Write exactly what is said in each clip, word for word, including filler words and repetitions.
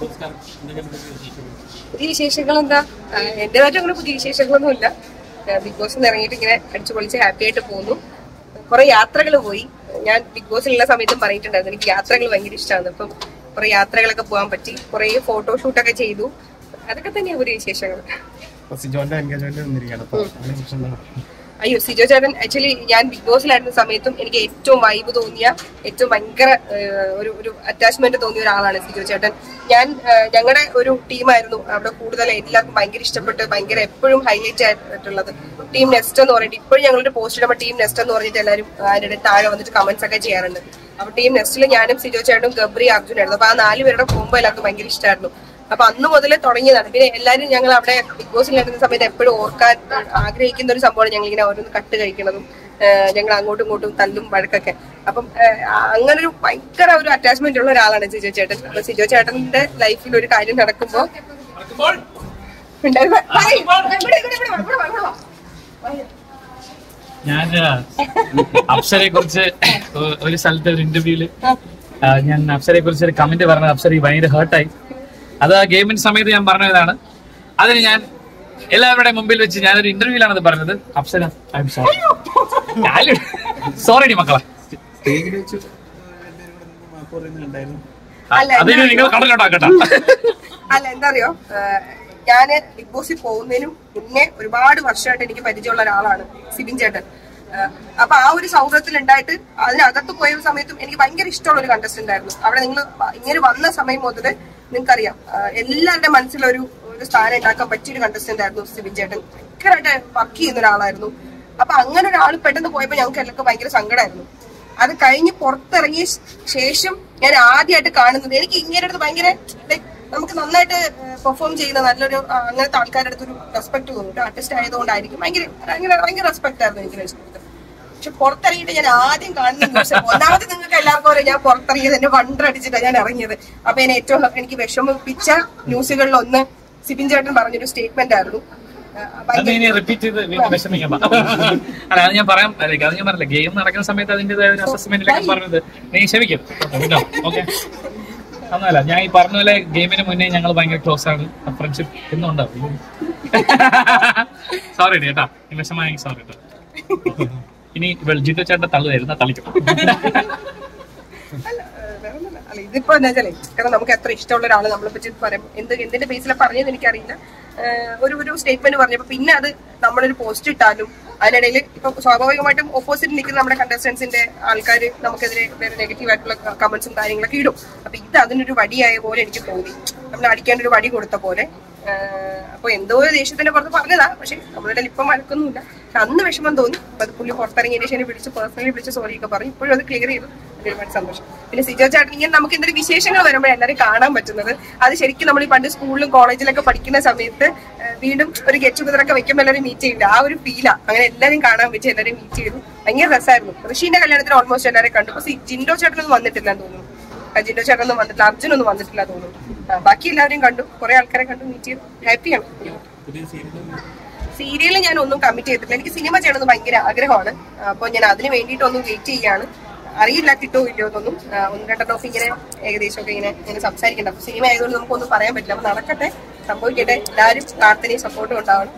പുതിയ വിശേഷങ്ങൾ എന്താ? എന്റേതായിട്ട് അങ്ങനെ പുതിയ വിശേഷങ്ങളൊന്നും ഇല്ല. ബിഗ് ബോസിൽ ഇറങ്ങിയിട്ട് ഇങ്ങനെ അടിച്ചു പൊളിച്ച് ഹാപ്പി ആയിട്ട് പോകുന്നു. കുറെ യാത്രകൾ പോയി. ഞാൻ ബിഗ് ബോസിലുള്ള സമയത്തും പറഞ്ഞിട്ടുണ്ടായിരുന്നു എനിക്ക് യാത്രകൾ ഭയങ്കര ഇഷ്ടമാണ്. അപ്പം കുറെ യാത്രകളൊക്കെ പോകാൻ പറ്റി, കുറെ ഫോട്ടോഷൂട്ടൊക്കെ ചെയ്തു. അതൊക്കെ തന്നെയാണ് പുതിയ വിശേഷങ്ങൾ. അയ്യോ, സിജോ ചേട്ടൻ ആക്ച്വലി ഞാൻ ബിഗ് ബോസിലായിരുന്ന സമയത്തും എനിക്ക് ഏറ്റവും വൈബ് തോന്നിയ, ഏറ്റവും ഭയങ്കര ഒരു ഒരു അറ്റാച്ച്മെന്റ് തോന്നിയ ഒരാളാണ് സിജോ ചേട്ടൻ. ഞാൻ ഞങ്ങളുടെ ഒരു ടീമായിരുന്നു അവിടെ കൂടുതൽ എല്ലാവർക്കും ഭയങ്കര ഇഷ്ടപ്പെട്ട് ഭയങ്കര എപ്പോഴും ഹൈലൈറ്റ് ആയിട്ടുള്ളത് ടീം നെസ്റ്റ് എന്ന് പറഞ്ഞിട്ട്. ഇപ്പോഴും ഞങ്ങളൊരു പോസ്റ്റ് ഇടുമ്പോൾ ടീം നെസ്റ്റ് എന്ന് പറഞ്ഞിട്ട് എല്ലാവരും അതിന്റെ താഴെ വന്നിട്ട് കമന്റ്സ് ഒക്കെ ചെയ്യാറുണ്ട്. അപ്പൊ ടീം നെസ്റ്റിൽ ഞാനും സിജോ ചേട്ടനും ഗബ്രി അർജുനായിരുന്നു. അപ്പൊ ആ നാല് പേരുടെ പോകുമ്പോൾ എല്ലാവർക്കും ഭയങ്കര ഇഷ്ടമായിരുന്നു. അപ്പൊ അന്ന് മുതലേ തുടങ്ങിയതാണ്. പിന്നെ എല്ലാവരും ഞങ്ങൾ അവിടെ ബിഗ് ബോസിൽ നടന്ന സമയത്ത് എപ്പോഴും ഓർക്കാൻ ആഗ്രഹിക്കുന്ന ഒരു സംഭവമാണ് ഞങ്ങൾ ഇങ്ങനെ ഓരോന്ന് കട്ട് കഴിക്കുന്നതും ഞങ്ങൾ അങ്ങോട്ടും ഇങ്ങോട്ടും തല്ലും വഴക്കൊക്കെ. അപ്പം അങ്ങനൊരു ഭയങ്കര ഒരു അറ്റാച്ച്മെന്റ് ഉള്ള ഒരാളാണ് സിജോ ചേട്ടൻ. അപ്പൊ സിജോ ചേട്ടന്റെ ലൈഫിൽ ഒരു കാര്യം നടക്കുമ്പോ ഞാൻ അപ്സരയെ കുറിച്ച് ഒരു സ്ഥലത്തെ ഒരു ഇന്റർവ്യൂല് ഞാൻ അപ്സരയെ കുറിച്ച് ഒരു കമന്റ് പറഞ്ഞത് അപ്സര ഭയങ്കര ഹേർട്ടായി. അത് ആ ഗെയിമിന്റെ സമയത്ത് ഞാൻ പറഞ്ഞതാണ്. അതിന് ഞാൻ എല്ലാവരുടെയും മുമ്പിൽ വെച്ച് ഞാനൊരു ഇന്റർവ്യൂലാണ് അത് പറഞ്ഞത്. Apsara I'm sorry. Sorry മക്കളെ. അതിന് നിങ്ങൾ കടലോട്ടാക്കട്ടെ. അല്ല, എന്താ അറിയോ, ഞാന് ബിഗ് ബോസിൽ പോകുന്നതിനും മുന്നേ ഒരുപാട് വർഷമായിട്ട് എനിക്ക് പരിചയമുള്ള ഒരാളാണ് സിബിൻ ചേട്ടൻ. അപ്പൊ ആ ഒരു സൗഹൃദത്തിൽ ഉണ്ടായിട്ട് അതിനകത്ത് പോയ സമയത്തും എനിക്ക് ഭയങ്കര ഇഷ്ടമുള്ള ഒരു കണ്ടസ്റ്റന്റ് ആയിരുന്നു. അവിടെ നിങ്ങൾ ഇങ്ങനെ വന്ന സമയം മുതൽ നിങ്ങൾക്കറിയാം എല്ലാവരുടെ മനസ്സിലൊരു ഒരു സ്ഥാനം ഉണ്ടാക്കാൻ പറ്റിയൊരു കണ്ടസ്റ്റന്റ് ആയിരുന്നു സിബിൻ ചേട്ടൻ. ഭയങ്കരമായിട്ട് വർക്ക് ചെയ്യുന്ന ഒരാളായിരുന്നു. അപ്പൊ അങ്ങനെ ഒരാൾ പെട്ടെന്ന് പോയപ്പോ ഞങ്ങൾക്ക് എല്ലാവർക്കും ഭയങ്കര സങ്കടമായിരുന്നു. അത് കഴിഞ്ഞ് പുറത്തിറങ്ങിയ ശേഷം ഞാൻ ആദ്യമായിട്ട് കാണുന്നത് എനിക്ക് ഇങ്ങനെ അടുത്ത് ഭയങ്കര ലൈക് നമുക്ക് നന്നായിട്ട് പെർഫോം ചെയ്യുന്ന നല്ലൊരു അങ്ങനത്തെ ആൾക്കാരുടെ അടുത്തൊരു റെസ്പെക്ട് തോന്നും. ആർട്ടിസ്റ്റ് ആയതുകൊണ്ടായിരിക്കും ഭയങ്കര ഭയങ്കര ഭയങ്കര റെസ്പെക്ട് ആയിരുന്നു എനിക്ക് റെസ്പെക്ട്. പക്ഷെ പുറത്തിറങ്ങിയിട്ട് ഞാൻ ആദ്യം കാണുന്ന ന്യൂസ്, ഒന്നാമത് നിങ്ങൾക്ക് എല്ലാവർക്കും അറിയാം ഞാൻ പുറത്തിറങ്ങിയത് എന്നെ വണ്ടർ അടിച്ചിട്ടാണ് ഞാൻ ഇറങ്ങിയത്. അപ്പൊ എന്നെ ഏറ്റവും എനിക്ക് വിഷമിപ്പിച്ച ന്യൂസുകളിൽ ഒന്ന് സിബിൻ ചേട്ടൻ പറഞ്ഞൊരു സ്റ്റേറ്റ്മെന്റ് ആയിരുന്നു. അല്ല, അത് ഞാൻ പറയാൻ അത് ഞാൻ പറഞ്ഞില്ല, ഗെയിം നടക്കുന്ന സമയത്ത് അതിന്റേതായ ഒരു അസസ്മെന്റിലൊക്കെ പറഞ്ഞത് നീ ക്ഷമിക്കും. ഓക്കെ, ഒന്നുമല്ല, ഞാൻ ഈ പറഞ്ഞ പോലെ ഗെയിമിന് മുന്നേ ഞങ്ങൾ ഭയങ്കര ക്ലോസ് ആണ്. ഫ്രണ്ട്ഷിപ്പ് എന്നും ഉണ്ടാവും. സോറി കേട്ടാ, വിഷമായി സോറി കേട്ടോ. ഇനി ജിത്തു ചേട്ടൻ തള്ളുവായിരുന്നു, തള്ളിക്കും. അല്ല, ഇതിപ്പോ എന്താ വെച്ചാലേ, കാരണം നമുക്ക് എത്ര ഇഷ്ടമുള്ള ഒരാള് നമ്മളെ പറ്റി പറയാം. എന്ത് എന്തിന്റെ ബേസിലാണ് പറഞ്ഞത് എനിക്കറിയില്ല. ഒരു ഒരു സ്റ്റേറ്റ്മെന്റ് പറഞ്ഞപ്പോ പിന്നെ അത് നമ്മളൊരു പോസ്റ്റ് ഇട്ടാലും അതിനിടയിൽ ഇപ്പൊ സ്വാഭാവികമായിട്ടും ഓപ്പോസിറ്റ് നിൽക്കുന്ന നമ്മുടെ കണ്ടസ്റ്റൻസിന്റെ ആൾക്കാർ നമുക്കെതിരെ വേറെ നെഗറ്റീവ് ആയിട്ടുള്ള കമന്റ്സും കാര്യങ്ങളൊക്കെ ഇടും. അപ്പൊ ഇത് അതിനൊരു വടിയായ പോലെ എനിക്ക് തോന്നി, നമ്മൾ അടിക്കേണ്ട ഒരു വടി കൊടുത്ത പോലെ. അപ്പൊ എന്തോ ഒരു ദേഷ്യത്തിന്റെ പുറത്ത് പറഞ്ഞതാ, പക്ഷെ നമ്മളുടെ ഇപ്പം വഴക്കൊന്നുമില്ല. അന്ന് വിഷമം തോന്നി. അപ്പൊ അത് പുള്ളി പുറത്തിറങ്ങിയ ശേഷം വിളിച്ച് പേഴ്സണലി വിളിച്ച് സോറി ഒക്കെ പറഞ്ഞു. ഇപ്പോഴും അത് ക്ലിയർ ചെയ്തു. ഒരുപാട് സന്തോഷം. പിന്നെ സിജോ ചേട്ടൻ ഇങ്ങനെ നമുക്ക് എന്തൊരു വിശേഷങ്ങൾ വരുമ്പോൾ എല്ലാവരും കാണാൻ പറ്റുന്നത്, അത് ശരിക്കും നമ്മൾ ഈ പണ്ട് സ്കൂളിലും കോളേജിലൊക്കെ പഠിക്കുന്ന സമയത്ത് വീണ്ടും ഒരു ഗെറ്റ് ടുഗദർ ഒക്കെ വെക്കുമ്പോൾ എല്ലാവരും മീറ്റ് ചെയ്യില്ല, ആ ഒരു ഫീലാ. അങ്ങനെ എല്ലാവരും കാണാൻ പറ്റി, എല്ലാവരും മീറ്റ് ചെയ്തു. ഭയങ്കര രസമായിരുന്നു. ഋഷീന്റെ കല്യാണത്തിന് ഓൾമോസ്റ്റ് എല്ലാവരും കണ്ടു. പക്ഷെ ജിൻഡോ ചേട്ടനൊന്നും വന്നിട്ടില്ലെന്ന് തോന്നുന്നു. ജിൻഡോ ചേട്ടനൊന്നും വന്നിട്ടില്ല, അർജുനൊന്നും വന്നിട്ടില്ല തോന്നുന്നു. ബാക്കി എല്ലാവരെയും കണ്ടു, കുറെ ആൾക്കാരെ കണ്ടു, മീറ്റ് ചെയ്തു. ഹാപ്പിയാണ്. സീരിയൽ ഞാൻ ഒന്നും കമ്മിറ്റ് ചെയ്തിട്ടില്ല. എനിക്ക് സിനിമ ചെയ്യണമെന്ന് ഭയങ്കര ആഗ്രഹമാണ്. അപ്പോൾ ഞാൻ അതിന് വേണ്ടിയിട്ടൊന്നും വെയിറ്റ് ചെയ്യാണ്. അറിയില്ല കിട്ടോ ഇല്ലയോ എന്നൊന്നും. ഒന്ന് രണ്ടെണ്ണം ഒക്കെ ഇങ്ങനെ ഏകദേശമൊക്കെ ഇങ്ങനെ ഇങ്ങനെ സംസാരിക്കണ്ട. അപ്പൊ സിനിമ ആയതുകൊണ്ട് നമുക്കൊന്നും പറയാൻ പറ്റില്ല. അപ്പൊ നടക്കട്ടെ, സംഭവിക്കട്ടെ. എല്ലാവരും പ്രാർത്ഥനയും സപ്പോർട്ടും ഉണ്ടാവണം.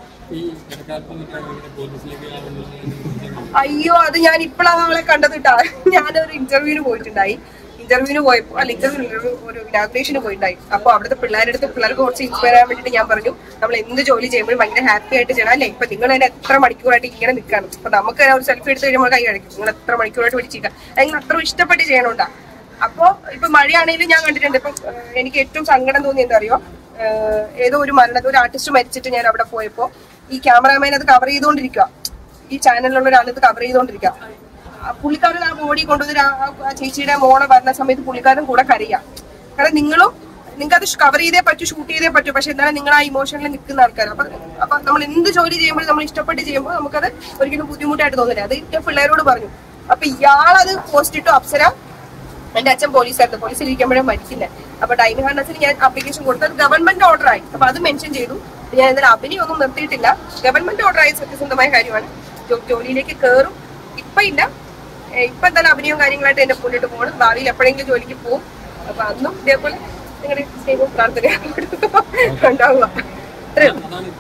അയ്യോ, അത് ഞാൻ ഇപ്പോഴാണ് അവളെ കണ്ടത് കേട്ടാ. ഞാനൊരു ഇന്റർവ്യൂവിന് പോയിട്ടുണ്ടായി. ഇന്റർവ്യൂവിന് പോയപ്പോൾ അല്ല ഇന്റർവ്യൂ ഒരു ഇനാഗുറേഷന് പോയിട്ടുണ്ടായി. അപ്പൊ അവിടുത്തെ പിള്ളേരുടെ അടുത്ത് പിള്ളേർക്ക് കുറച്ച് ഇൻസ്പയർ ചെയ്യാൻ വേണ്ടിയിട്ട് ഞാൻ പറഞ്ഞു, നമ്മൾ എന്ത് ജോലി ചെയ്യുമ്പോഴും ഭയങ്കര ഹാപ്പി ആയിട്ട് ചെയ്യണം. അല്ലേ, ഇപ്പൊ നിങ്ങൾ തന്നെ എത്ര മണിക്കൂറായിട്ട് ഇങ്ങനെ നിൽക്കണം. അപ്പൊ നമുക്ക് ഒരു സെൽഫി എടുത്ത് കഴിയുമ്പോൾ കൈ കഴിക്കും. നിങ്ങൾ എത്ര മണിക്കൂറായിട്ട് പിടിച്ചിരിക്കുക, നിങ്ങൾ അത്ര ഇഷ്ടപ്പെട്ട് ചെയ്യണോണ്ടാ. അപ്പൊ ഇപ്പൊ മഴയാണെങ്കിലും ഞാൻ കണ്ടിട്ടുണ്ട്. ഇപ്പം എനിക്ക് ഏറ്റവും സങ്കടം തോന്നി എന്താ അറിയോ, ഏതോ ഒരു മരണ ഒരു ആർട്ടിസ്റ്റ് മരിച്ചിട്ട് ഞാൻ അവിടെ പോയപ്പോ ഈ ക്യാമറാമാൻ അത് കവർ ചെയ്തുകൊണ്ടിരിക്കുക. ഈ ചാനലിലുള്ള ഒരാൾ ഇത് കവർ ചെയ്തുകൊണ്ടിരിക്കുക. പുള്ളിക്കാരൻ ആ ബോഡി കൊണ്ടുവന്ന് ആ ചേച്ചിയുടെ മോളെ വരുന്ന സമയത്ത് പുള്ളിക്കാരൻ കൂടെ കരയാം. കാരണം നിങ്ങളും നിങ്ങൾക്ക് അത് കവർ ചെയ്തേ പറ്റൂ, ഷൂട്ട് ചെയ്തേ പറ്റൂ. പക്ഷെ എന്നാലും നിങ്ങൾ ആ ഇമോഷനിൽ നിൽക്കുന്ന ആൾക്കാർ. അപ്പൊ അപ്പൊ നമ്മൾ എന്ത് ജോലി ചെയ്യുമ്പോഴും നമ്മൾ ഇഷ്ടപ്പെട്ട് ചെയ്യുമ്പോൾ നമുക്കത് ഒരിക്കലും ബുദ്ധിമുട്ടായിട്ട് തോന്നില്ല. അത് ഞാൻ പിള്ളേരോട് പറഞ്ഞു. അപ്പൊ ഇയാളത് പോസ്റ്റ് ഇട്ടു. അപ്സര എന്റെ അച്ഛൻ പോലീസായിരുന്നു, പോലീസിൽ ഇരിക്കുമ്പോഴേ മരിക്കില്ല. അപ്പൊ ഡൈനി ഹാർനസിന് ഞാൻ ആപ്ലിക്കേഷൻ കൊടുത്തത് ഗവൺമെന്റ് ഓർഡർ ആയി. അപ്പൊ അത് മെൻഷൻ ചെയ്തു. ഞാൻ എന്തായാലും അഭിനയം ഒന്നും നിർത്തിയിട്ടില്ല. ഗവൺമെന്റ് ഓർഡർ ആയി സത്യസന്ധമായ കാര്യമാണ്. ജോലിയിലേക്ക് കയറും. ഇപ്പൊ ഇല്ല, ഇപ്പൊ എന്തായാലും അഭിനയവും കാര്യങ്ങളായിട്ട് എന്റെ മുന്നിട്ട് പോകണം. ഭാവിയിൽ എപ്പോഴെങ്കിലും ജോലിക്ക് പോകും. അപ്പൊ അന്നും ഇതേപോലെ നിങ്ങളുടെ സ്നേഹവും പ്രാർത്ഥനയും ഉണ്ടാവുക. അത്രയും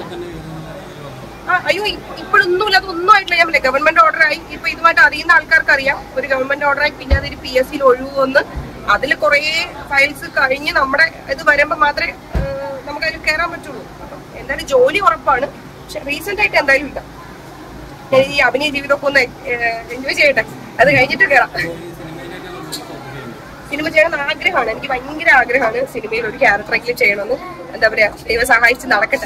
ആ അയ്യോ ഇപ്പോഴൊന്നും ഇല്ല, അതൊന്നും ആയിട്ടില്ല. ഞാൻ പറയാം ഗവൺമെന്റ് ഓർഡർ ആയി. ഇപ്പൊ ഇതുമായിട്ട് അറിയുന്ന ആൾക്കാർക്ക് അറിയാം, ഒരു ഗവൺമെന്റ് ഓർഡർ ആയി. പിന്നെ അതൊരു പി എസ് സിയിൽ ഒഴിവൊന്ന് അതിൽ കുറെ ഫയൽസ് കഴിഞ്ഞ് നമ്മുടെ ഇത് വരുമ്പോ മാത്രമേ നമുക്ക് അതിൽ കയറാൻ പറ്റുള്ളൂ. അപ്പം എന്തായാലും ജോലി ഉറപ്പാണ്. പക്ഷെ റീസെന്റ് ആയിട്ട് എന്തായാലും ഇല്ല. ഞാൻ ഈ അഭിനയ ജീവിതമൊക്കെ ഒന്ന് എൻജോയ് ചെയ്യട്ടെ, അത് കഴിഞ്ഞിട്ട് കയറാം. സിനിമ ചെയ്യണമെന്ന് ആഗ്രഹമാണ്, എനിക്ക് ഭയങ്കര ആഗ്രഹമാണ് സിനിമയിൽ ഒരു ക്യാരക്ടറെങ്കിലും ചെയ്യണമെന്ന്. എന്താ പറയാ, ദൈവം സഹായിച്ച് നടക്കട്ടെ.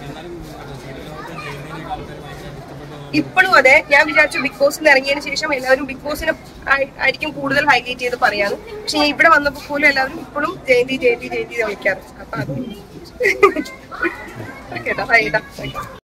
ഇപ്പോഴും അതെ, ഞാൻ വിചാരിച്ചു ബിഗ് ബോസിൽ ഇറങ്ങിയതിന് ശേഷം എല്ലാവരും ബിഗ് ബോസിനെ ആയിരിക്കും കൂടുതൽ ഹൈലൈറ്റ് ചെയ്ത് പറയാന്ന്. പക്ഷെ ഞാൻ ഇവിടെ വന്നപ്പോൾ പോലും എല്ലാവരും ഇപ്പോഴും ജയന്തി ജയന്തി ജയന്തി വിളിക്കാറ്. അപ്പൊ അത് കേട്ടോ.